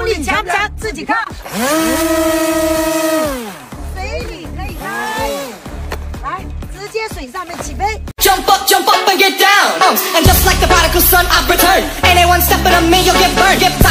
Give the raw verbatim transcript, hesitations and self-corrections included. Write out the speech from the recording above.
力强不强？自己看。水里可以开，来，直接水上面起飞。Jump up, jump up and get down, and just like the prodigal son, I've returned. Anyone stepping on me, you'll get burned. Get